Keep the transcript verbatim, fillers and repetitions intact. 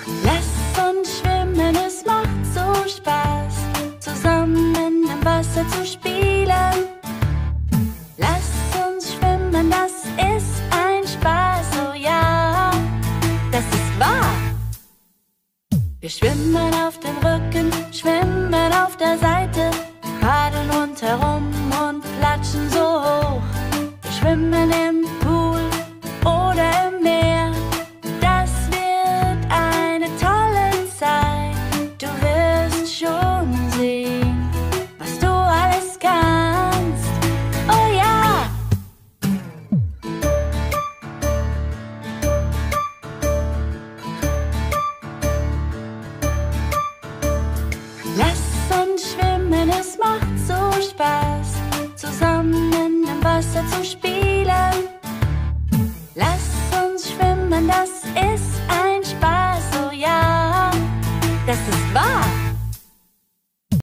Lass uns schwimmen, es macht so Spaß, zusammen im Wasser zu spielen. Lass uns schwimmen, das ist ein Spaß, oh ja, das ist wahr. Wir schwimmen auf dem Rücken, schwimmen auf der Seite, paddeln rundherum und platschen so hoch. Wir schwimmen im Pool oder im Meer, das wird eine tolle Zeit. Du wirst schon sehen, was du alles kannst, oh ja! Lass uns schwimmen, es macht so Spaß, zusammen im Wasser zu spielen. Lass uns schwimmen, das ist ein Spaß, oh ja, das ist wahr.